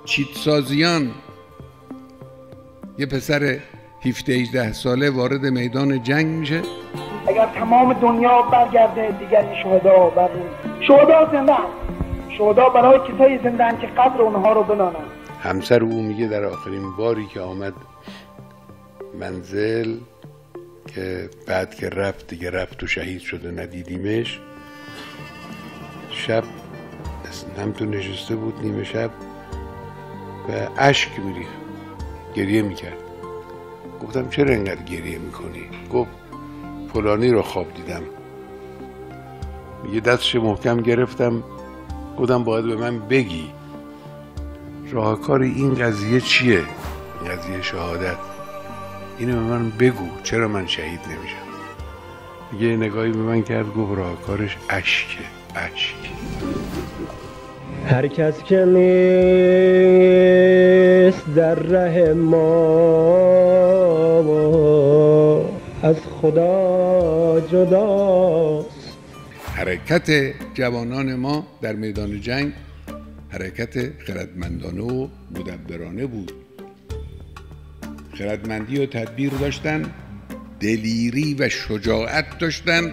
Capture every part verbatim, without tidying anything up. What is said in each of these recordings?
چیتسازیان، یه پسر هفده هجده ساله وارد میدان جنگ میشه. اگر تمام دنیا برگرده دیگر این شهدا بر شهدا زنده هست. شهدا برای کسایی زنده هستند که قدر اونها رو بدانند. همسر او میگه در آخرین باری که آمد منزل، که بعد که رفت دیگه رفت و شهید شده ندیدیمش، شب هم تو نشسته بود نیمه شب و اشک میریخت، گریه میکرد. گفتم چرا اینقدر گریه میکنی؟ گفت فلانی رو خواب دیدم. میگه دستش محکم گرفتم، گفتم باید به من بگی راهکار این قضیه چیه، این قضیه شهادت، اینو به من بگو، چرا من شهید نمیشم؟ میگه نگاهی به من کرد، گفت راهکارش اشکه، اشک. هر کس که نیست در ره ما از خدا جداست. حرکت جوانان ما در میدان جنگ حرکت خردمندانه و مدبرانه بود. خردمندی و تدبیر داشتن، دلیری و شجاعت داشتن،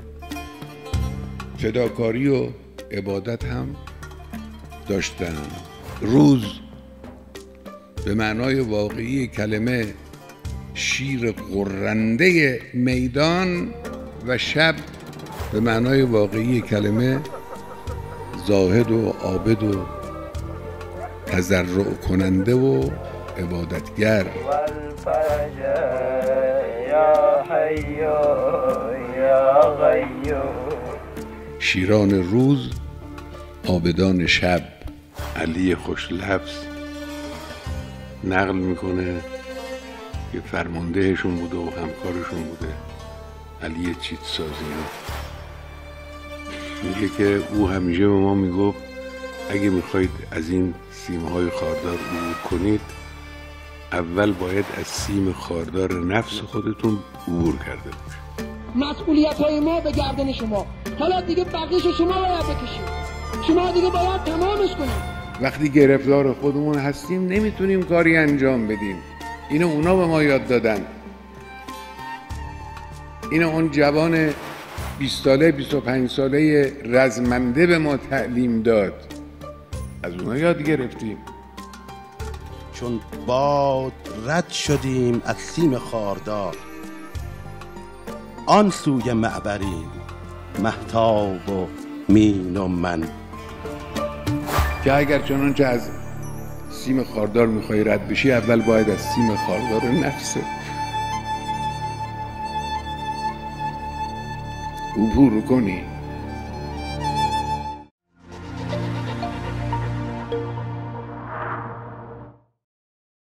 فداکاری و عبادت هم داشتن. روز به معنای واقعی کلمه شیر غرنده میدان و شب به معنای واقعی کلمه زاهد و عابد و تضرع کننده و عبادتگر. شیران روز، عابدان شب. علی خوشلفظ نقل میکنه که فرماندهشون بوده و همکارشون بوده، علی چیتسازیان. میگه که او همیشه به ما میگفت اگه میخواید از این سیمهای خاردار عبور کنید، اول باید از سیم خاردار نفس خودتون عبور کرده باشید. مسئولیت های ما به گردن شما، حالا دیگه بقیش شما باید بکشید، شما دیگه باید تمامش کنید. وقتی گرفتار خودمون هستیم نمیتونیم کاری انجام بدیم. اینو اونا به ما یاد دادن. اینو اون جوان بیست ساله بیست و پنج ساله رزمنده به ما تعلیم داد، از اونا یاد گرفتیم. چون باد رد شدیم از سیم خاردار، آن سوی معبریم مهتاب و مین و من. که اگر چنانچه از سیم خاردار میخوای رد بشی، اول باید از سیم خاردار نفسه عبور کنی.